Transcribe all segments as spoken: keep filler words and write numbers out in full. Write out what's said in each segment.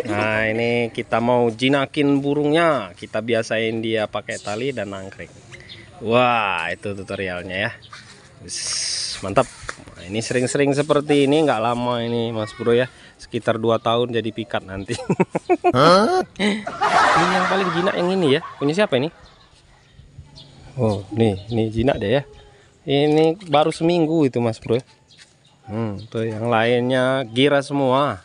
Nah, ini kita mau jinakin burungnya. Kita biasain dia pakai tali dan angkring. Wah, itu tutorialnya ya. Wis, mantap. Nah, ini sering-sering seperti ini, nggak lama ini Mas Bro ya. Sekitar dua tahun jadi pikat nanti. Ini yang paling jinak yang ini ya. Punya siapa ini? Oh, nih, ini jinak deh ya. Ini baru seminggu itu Mas Bro. Hmm, tuh yang lainnya gira semua.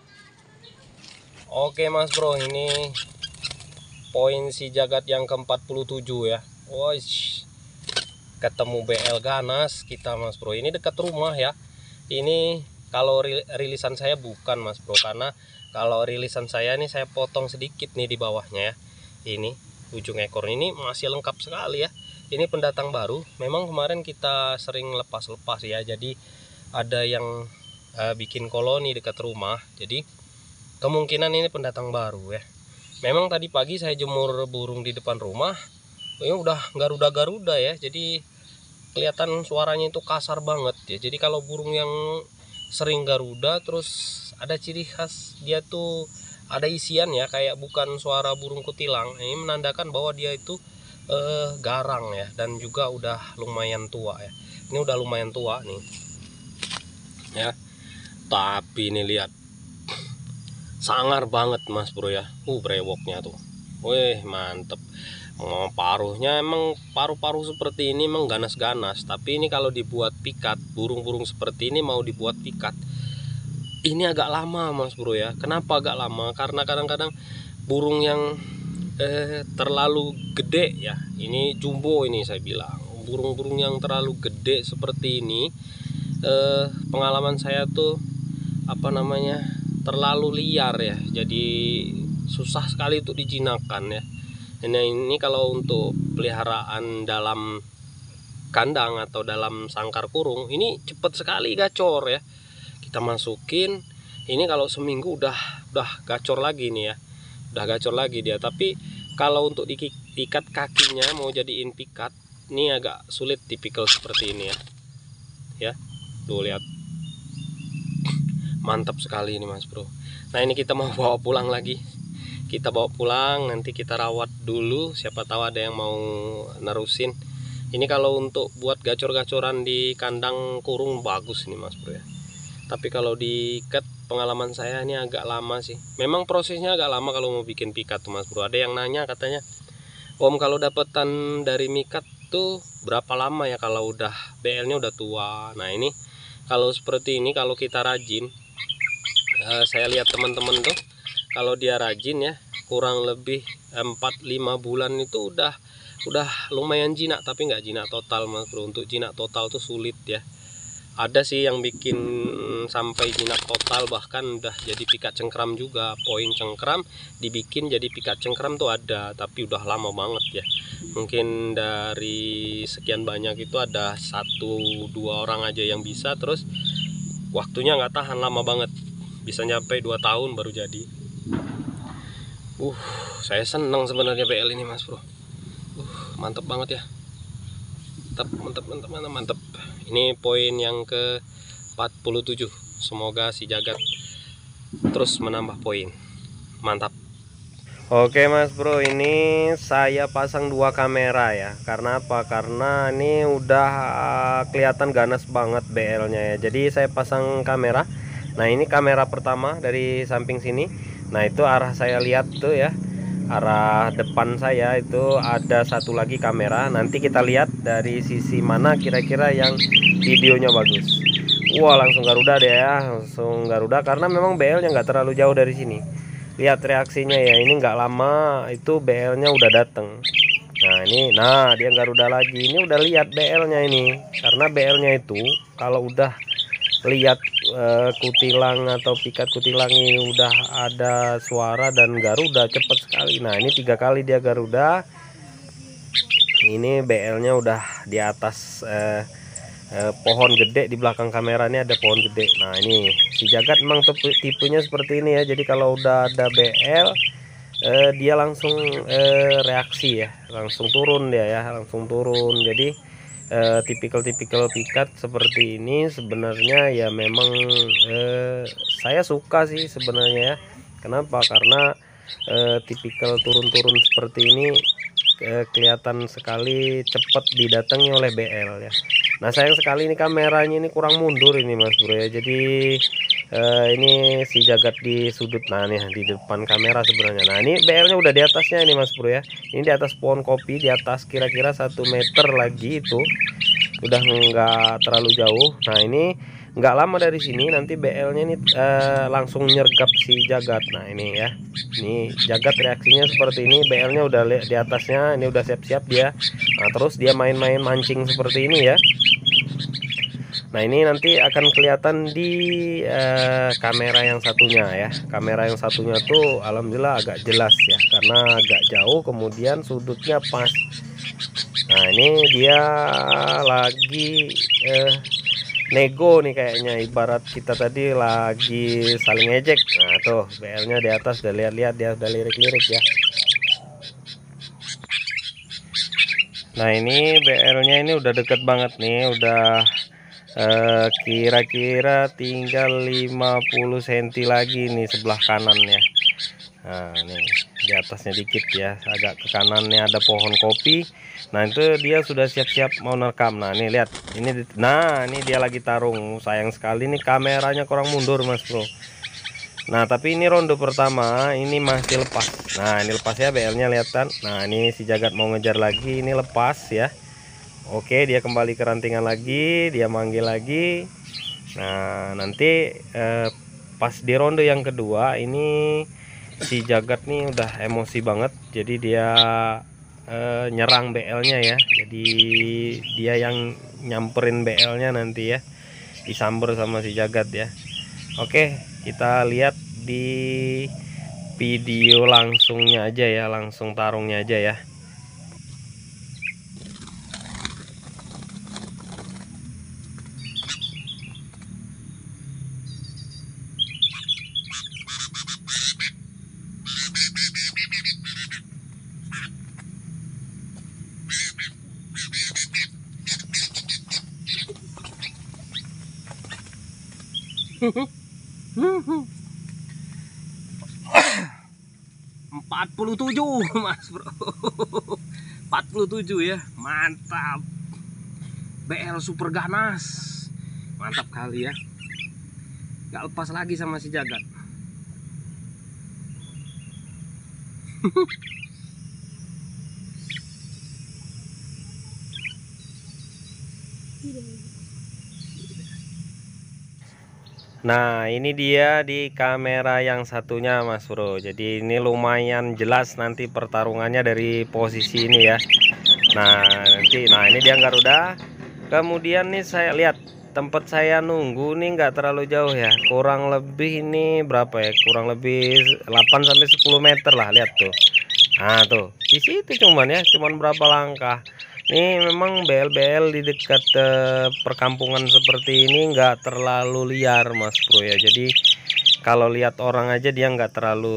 Oke Mas Bro, ini poin si jagat yang ke empat puluh tujuh ya. Wosh, ketemu B L ganas kita Mas Bro. Ini dekat rumah ya. Ini kalau rilisan saya bukan Mas Bro, karena kalau rilisan saya ini saya potong sedikit nih di bawahnya ya. Ini ujung ekor ini masih lengkap sekali ya. Ini pendatang baru. Memang kemarin kita sering lepas-lepas ya. Jadi ada yang uh, bikin koloni dekat rumah. Jadi kemungkinan ini pendatang baru ya. Memang tadi pagi saya jemur burung di depan rumah. Ini udah garuda-garuda ya. Jadi kelihatan suaranya itu kasar banget ya. Jadi kalau burung yang sering garuda terus ada ciri khas dia tuh ada isian ya, kayak bukan suara burung kutilang. Ini menandakan bahwa dia itu eh, garang ya, dan juga udah lumayan tua ya. Ini udah lumayan tua nih ya. Tapi ini lihat, sangar banget Mas Bro ya. Uh brewoknya tuh. Wih mantep. Oh, paruhnya emang paruh-paruh seperti ini emang ganas-ganas. Tapi ini kalau dibuat pikat, burung-burung seperti ini mau dibuat pikat, ini agak lama Mas Bro ya. Kenapa agak lama? Karena kadang-kadang burung yang eh, terlalu gede ya. Ini jumbo ini saya bilang. Burung-burung yang terlalu gede seperti ini, eh, pengalaman saya tuh apa namanya, terlalu liar ya. Jadi susah sekali untuk dijinakkan ya. Ini, ini kalau untuk peliharaan dalam kandang atau dalam sangkar kurung, ini cepat sekali gacor ya. Kita masukin, ini kalau seminggu udah udah gacor lagi nih ya. Udah gacor lagi dia. Tapi kalau untuk diikat kakinya mau jadiin pikat, ini agak sulit tipikal seperti ini ya. Ya, tuh lihat. Mantap sekali ini Mas Bro. Nah, ini kita mau bawa pulang lagi. Kita bawa pulang, nanti kita rawat dulu, siapa tahu ada yang mau nerusin. Ini kalau untuk buat gacor-gacoran di kandang kurung bagus ini Mas Bro ya. Tapi kalau diikat, pengalaman saya ini agak lama sih. Memang prosesnya agak lama kalau mau bikin pikat tuh Mas Bro. Ada yang nanya katanya, Om kalau dapetan dari mikat tuh berapa lama ya kalau udah B L-nya udah tua. Nah ini kalau seperti ini, kalau kita rajin, uh, saya lihat teman-teman tuh, kalau dia rajin ya, kurang lebih empat lima bulan itu udah udah lumayan jinak. Tapi nggak jinak total Mas Bro. Untuk jinak total tuh sulit ya. Ada sih yang bikin sampai jinak total, bahkan udah jadi pikat cengkram juga. Poin cengkram dibikin jadi pikat cengkram tuh ada, tapi udah lama banget ya. Mungkin dari sekian banyak itu ada satu dua orang aja yang bisa. Terus waktunya nggak tahan, lama banget, bisa nyampe dua tahun baru jadi. Uh, saya senang sebenarnya B L ini Mas Bro. Uh, mantap banget ya. Mantap, mantap, mantap, mantap, mantap. Ini poin yang ke empat puluh tujuh. Semoga si jagat terus menambah poin. Mantap. Oke Mas Bro, ini saya pasang dua kamera ya. Karena apa? Karena ini udah uh, kelihatan ganas banget B L-nya ya. Jadi saya pasang kamera. Nah, ini kamera pertama dari samping sini. Nah, itu arah saya lihat tuh ya, arah depan saya itu ada satu lagi kamera. Nanti kita lihat dari sisi mana kira-kira yang videonya bagus. Wah, langsung garuda deh ya, langsung garuda karena memang B L-nya nggak terlalu jauh dari sini. Lihat reaksinya ya, ini nggak lama itu B L-nya udah dateng. Nah ini, nah dia garuda lagi. Ini udah lihat B L-nya ini, karena B L-nya itu kalau udah lihat uh, kutilang atau pikat kutilang ini udah ada suara dan garuda cepet sekali. Nah ini tiga kali dia garuda. Ini B L-nya udah di atas uh, uh, pohon gede. Di belakang kamera ini ada pohon gede. Nah ini si jagat memang tipe, tipenya seperti ini ya. Jadi kalau udah ada B L, uh, dia langsung uh, reaksi ya, langsung turun dia ya, langsung turun. Jadi tipikal-tipikal uh, pikat seperti ini sebenarnya ya memang uh, saya suka sih sebenarnya ya. Kenapa? Karena eh, tipikal turun-turun seperti ini eh, kelihatan sekali cepat didatangi oleh B L ya. Nah sayang sekali ini kameranya ini kurang mundur ini Mas Bro ya. Jadi eh, ini si Jagat di sudut, nah nih di depan kamera sebenarnya. Nah ini B L-nya udah di atasnya ini Mas Bro ya. Ini di atas pohon kopi, di atas kira-kira satu meter lagi itu. Udah nggak terlalu jauh. Nah ini nggak lama dari sini nanti B L-nya ini eh, langsung nyergap si Jagat. Nah ini ya, ini Jagat reaksinya seperti ini. B L-nya udah di atasnya, ini udah siap-siap dia. Nah terus dia main-main mancing seperti ini ya. Nah ini nanti akan kelihatan di eh, kamera yang satunya ya. Kamera yang satunya tuh alhamdulillah agak jelas ya, karena agak jauh kemudian sudutnya pas. Nah ini dia lagi eh, nego nih kayaknya, ibarat kita tadi lagi saling ejek. Nah tuh B L-nya di atas, udah lihat-lihat dia udah lirik-lirik ya. Nah ini B L-nya ini udah deket banget nih, udah kira-kira eh, tinggal lima puluh sentimeter lagi nih sebelah kanan ya. Nah nih di atasnya dikit ya, agak ke kanannya ada pohon kopi. Nah itu dia sudah siap-siap mau nerekam. Nah nih lihat ini, nah ini dia lagi tarung. Sayang sekali nih kameranya kurang mundur Mas Bro. Nah tapi ini ronde pertama ini masih lepas. Nah ini lepas ya B L-nya, lihat kan. Nah ini si Jagat mau ngejar lagi, ini lepas ya. Oke, dia kembali ke rantingan lagi, dia manggil lagi. Nah nanti eh, pas di ronde yang kedua ini si Jagat nih udah emosi banget, jadi dia eh, nyerang B L-nya ya. Jadi dia yang nyamperin B L-nya nanti ya, disamber sama si Jagat ya. Oke, kita lihat di video langsungnya aja ya, langsung tarungnya aja ya. empat puluh tujuh Mas Bro, empat puluh tujuh ya, mantap. B L super ganas, mantap kali ya, gak lepas lagi sama si Jagat. Nah ini dia di kamera yang satunya Mas Bro. Jadi ini lumayan jelas nanti pertarungannya dari posisi ini ya. Nah nanti, nah ini dia Garuda. Kemudian nih saya lihat tempat saya nunggu nih nggak terlalu jauh ya, kurang lebih ini berapa ya, kurang lebih delapan sampai sepuluh meter lah, lihat tuh. Nah tuh di situ cuman ya, cuman berapa langkah. Ini memang B L-B L di dekat eh, perkampungan seperti ini nggak terlalu liar Mas Bro ya. Jadi kalau lihat orang aja dia nggak terlalu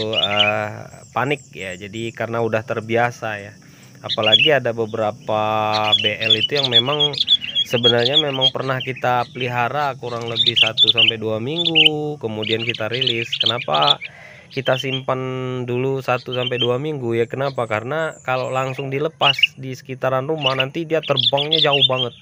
uh, panik ya. Jadi karena udah terbiasa ya. Apalagi ada beberapa B L itu yang memang sebenarnya memang pernah kita pelihara kurang lebih satu sampai dua minggu, kemudian kita rilis. Kenapa kita simpan dulu satu sampai dua minggu ya? Kenapa? Karena kalau langsung dilepas di sekitaran rumah nanti dia terbangnya jauh banget.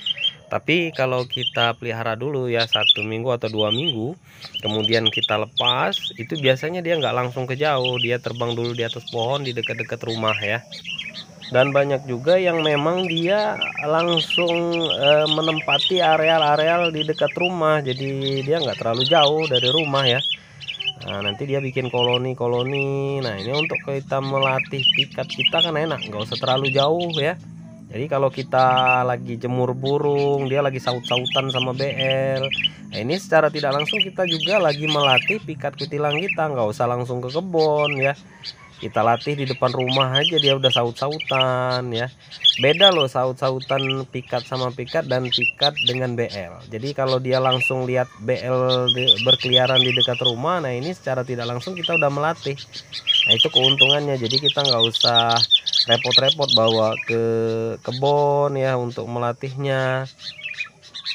Tapi kalau kita pelihara dulu ya satu minggu atau dua minggu, kemudian kita lepas, itu biasanya dia nggak langsung ke jauh, dia terbang dulu di atas pohon di dekat-dekat rumah ya. Dan banyak juga yang memang dia langsung e, menempati areal-areal di dekat rumah, jadi dia nggak terlalu jauh dari rumah ya. Nah nanti dia bikin koloni-koloni. Nah ini untuk kita melatih pikat kita kan enak, nggak usah terlalu jauh ya. Jadi kalau kita lagi jemur burung, dia lagi saut-sautan sama B L, nah ini secara tidak langsung kita juga lagi melatih pikat kutilang kita, nggak usah langsung ke kebun ya. Kita latih di depan rumah aja dia udah saut-sautan ya. Beda loh saut-sautan pikat sama pikat dan pikat dengan B L. Jadi kalau dia langsung lihat B L berkeliaran di dekat rumah, nah ini secara tidak langsung kita udah melatih. Nah itu keuntungannya. Jadi kita nggak usah repot-repot bawa ke kebun ya untuk melatihnya.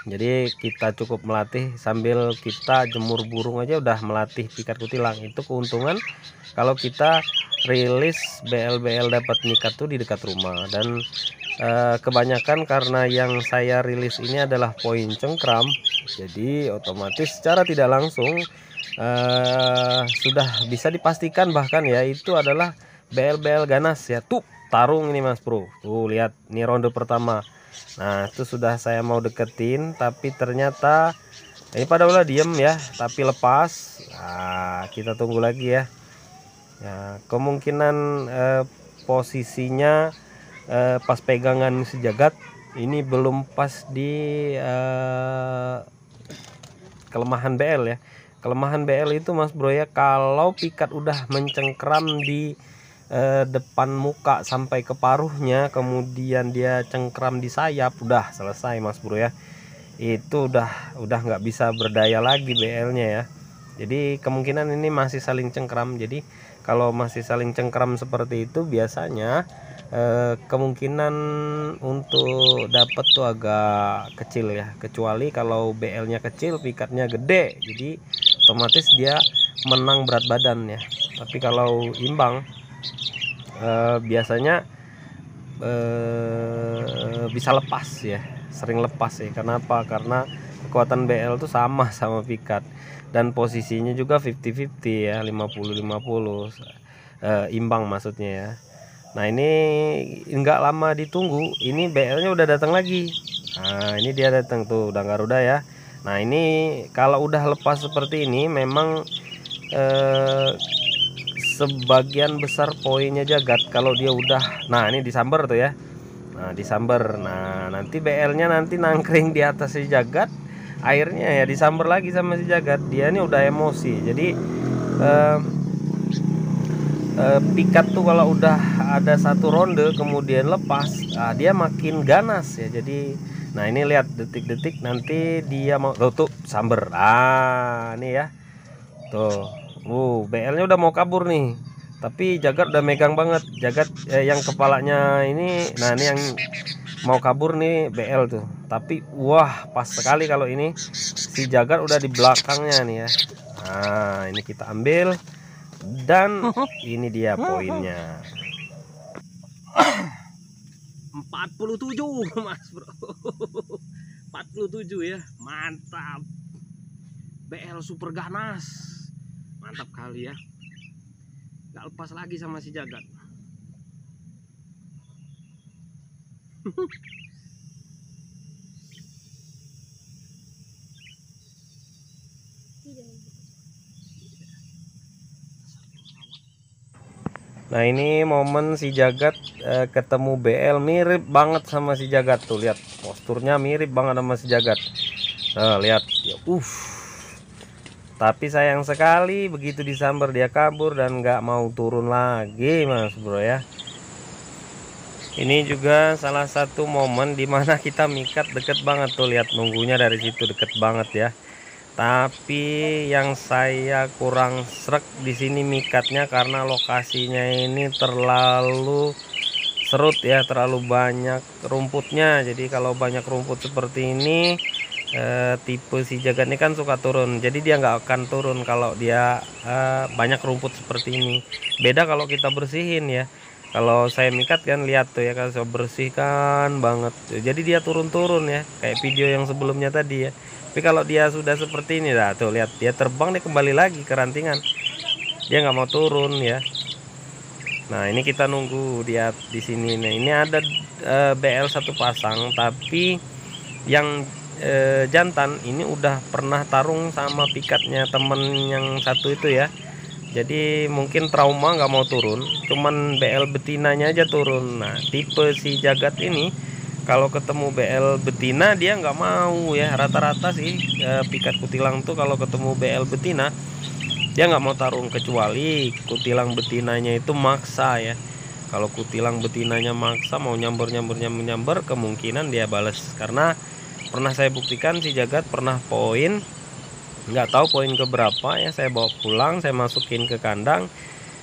Jadi kita cukup melatih sambil kita jemur burung aja udah melatih pikat kutilang. Itu keuntungan kalau kita rilis B L B L dapat mikat tuh di dekat rumah. Dan eh, kebanyakan karena yang saya rilis ini adalah poin cengkram, jadi otomatis secara tidak langsung eh, sudah bisa dipastikan bahkan ya itu adalah B L B L ganas ya. Tuh tarung ini Mas Bro, tuh lihat ini ronde pertama. Nah itu sudah saya mau deketin tapi ternyata ini pada udah diem ya, tapi lepas. Nah kita tunggu lagi ya. Ya kemungkinan eh, posisinya eh, pas pegangan sejagat ini belum pas di eh, kelemahan B L ya. Kelemahan B L itu Mas Bro ya, kalau pikat udah mencengkram di eh, depan muka sampai ke paruhnya, kemudian dia cengkram di sayap, udah selesai Mas Bro ya. Itu udah udah nggak bisa berdaya lagi B L-nya ya. Jadi kemungkinan ini masih saling cengkram. Jadi kalau masih saling cengkram seperti itu biasanya eh, kemungkinan untuk dapat tuh agak kecil ya, kecuali kalau B L-nya kecil pikatnya gede, jadi otomatis dia menang berat badan ya. Tapi kalau imbang eh, biasanya eh, bisa lepas ya, sering lepas ya. Kenapa? Karena kekuatan B L tuh sama sama pikat dan posisinya juga lima puluh lima puluh ya, lima puluh lima puluh eh, imbang maksudnya ya. Nah ini enggak lama ditunggu, ini B L-nya udah datang lagi. Nah ini dia datang tuh, udah Garuda ya. Nah ini kalau udah lepas seperti ini memang eh, sebagian besar poinnya jagat kalau dia udah, nah ini disamber tuh ya. Nah disamber, nah nanti B L-nya nanti nangkring di atas si jagat, airnya ya disamber lagi sama si jagat. Dia ini udah emosi, jadi eh, eh, pikat tuh kalau udah ada satu ronde kemudian lepas, nah, dia makin ganas ya. Jadi nah ini lihat detik-detik nanti dia mau tuh, tuh samber, ah ini ya tuh, uh B L-nya udah mau kabur nih, tapi jagat udah megang banget. Jagat eh, yang kepalanya ini, nah ini yang mau kabur nih B L tuh, tapi wah pas sekali kalau ini si jagat udah di belakangnya nih ya. Nah ini kita ambil dan ini dia poinnya empat puluh tujuh Mas Bro. empat puluh tujuh ya, mantap. B L super ganas, mantap kali ya, nggak lepas lagi sama si jagat. Nah ini momen si jagat eh, ketemu B L, mirip banget sama si jagat tuh, lihat posturnya mirip banget sama si jagat. Nah lihat ya, uff. Tapi sayang sekali begitu disambar dia kabur dan nggak mau turun lagi Mas Bro ya. Ini juga salah satu momen dimana kita mikat deket banget tuh, lihat nunggunya dari situ deket banget ya. Tapi yang saya kurang srek di sini mikatnya karena lokasinya ini terlalu serut ya, terlalu banyak rumputnya. Jadi kalau banyak rumput seperti ini eh, tipe si jagat ini kan suka turun. Jadi dia nggak akan turun kalau dia eh, banyak rumput seperti ini. Beda kalau kita bersihin ya. Kalau saya mikat kan lihat tuh ya, kan saya bersihkan banget. Jadi dia turun-turun ya, kayak video yang sebelumnya tadi ya. Tapi kalau dia sudah seperti ini, dah tuh lihat dia terbang, dia kembali lagi ke rantingan, dia nggak mau turun ya. Nah ini kita nunggu dia di sini. Nah ini ada e, B L satu pasang, tapi yang e, jantan ini udah pernah tarung sama pikatnya temen yang satu itu ya. Jadi mungkin trauma nggak mau turun, cuman B L betinanya aja turun. Nah tipe si jagat ini kalau ketemu B L betina dia nggak mau ya, rata-rata sih eh, pikat kutilang tuh kalau ketemu B L betina dia nggak mau tarung, kecuali kutilang betinanya itu maksa ya. Kalau kutilang betinanya maksa mau nyamber nyamber nyamber nyamber, kemungkinan dia bales. Karena pernah saya buktikan si jagat pernah poin, nggak tahu poin keberapa ya, saya bawa pulang, saya masukin ke kandang,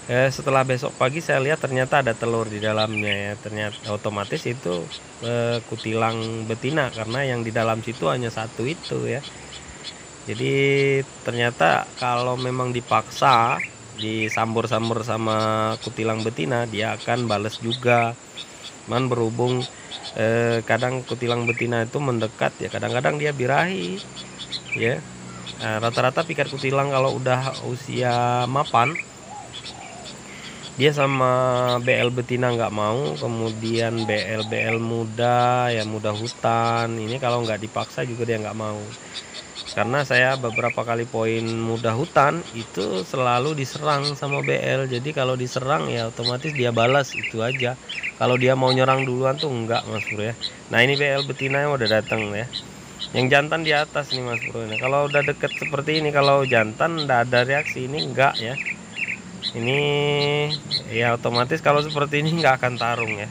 Eh, setelah besok pagi saya lihat ternyata ada telur di dalamnya ya. Ternyata otomatis itu eh, kutilang betina, karena yang di dalam situ hanya satu itu ya. Jadi ternyata kalau memang dipaksa disambur-sambur sama kutilang betina, dia akan bales juga. Man berhubung eh, kadang kutilang betina itu mendekat ya, kadang-kadang dia birahi ya. Nah, rata-rata pikat kutilang kalau udah usia mapan, dia sama B L betina nggak mau, kemudian B L B L muda ya, muda hutan ini kalau nggak dipaksa juga dia nggak mau. Karena saya beberapa kali poin muda hutan itu selalu diserang sama B L, jadi kalau diserang ya otomatis dia balas itu aja. Kalau dia mau nyerang duluan tuh enggak Mas Bro ya. Nah ini B L betina yang udah datang ya, yang jantan di atas nih Mas Bro. Nah, kalau udah deket seperti ini, kalau jantan nggak ada reaksi, ini enggak ya. Ini ya otomatis kalau seperti ini nggak akan tarung ya.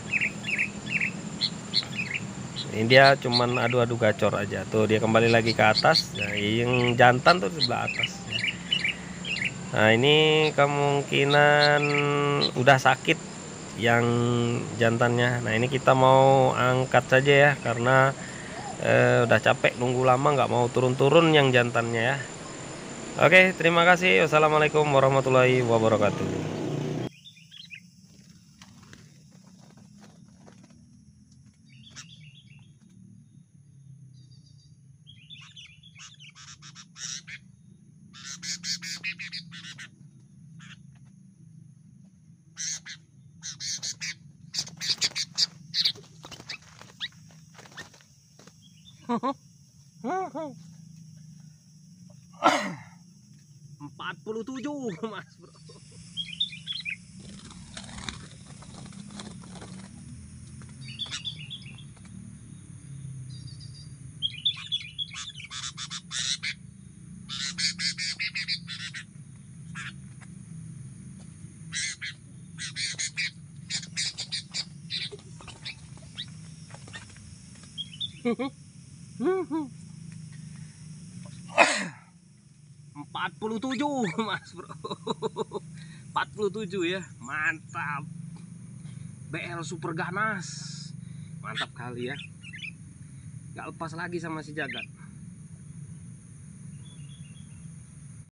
Ini dia cuman adu-adu gacor aja. Tuh dia kembali lagi ke atas. Nah, yang jantan tuh di sebelah atas. Nah ini kemungkinan udah sakit yang jantannya. Nah ini kita mau angkat saja ya, karena eh, udah capek nunggu lama, nggak mau turun-turun yang jantannya ya. Oke, terima kasih. Wassalamualaikum warahmatullahi wabarakatuh. empat puluh tujuh Mas Bro. empat puluh tujuh Mas Bro. empat puluh tujuh ya, mantap. B L super ganas, mantap kali ya, nggak lepas lagi sama si jagat.